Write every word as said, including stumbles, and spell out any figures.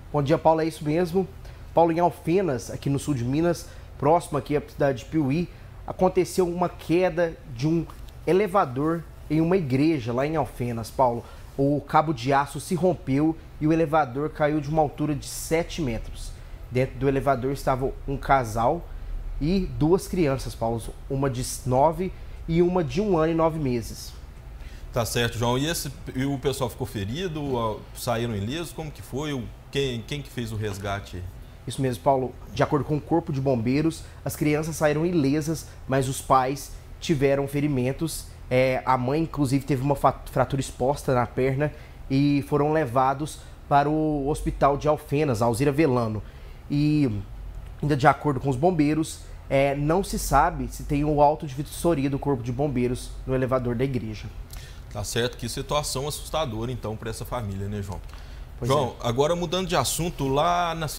Bom dia, Paulo, é isso mesmo. Paulo, em Alfenas, aqui no sul de Minas, próximo aqui à cidade de Piuí, aconteceu uma queda de um elevador em uma igreja lá em Alfenas, Paulo. O cabo de aço se rompeu e o elevador caiu de uma altura de sete metros. Dentro do elevador estava um casal e duas crianças, Paulo, uma de nove e uma de um ano e nove meses. Tá certo, João. E, esse, e o pessoal ficou ferido? Saíram ilesos? Como que foi? Quem, quem que fez o resgate? Isso mesmo, Paulo. De acordo com o Corpo de Bombeiros, as crianças saíram ilesas, mas os pais tiveram ferimentos. É, a mãe, inclusive, teve uma fratura exposta na perna e foram levados para o hospital de Alfenas, Alzira Velano. E, ainda de acordo com os bombeiros, é, não se sabe se tem o auto de vistoria do Corpo de Bombeiros no elevador da igreja. Tá certo, que situação assustadora, então, para essa família, né, João? Pois João, é. agora mudando de assunto, lá na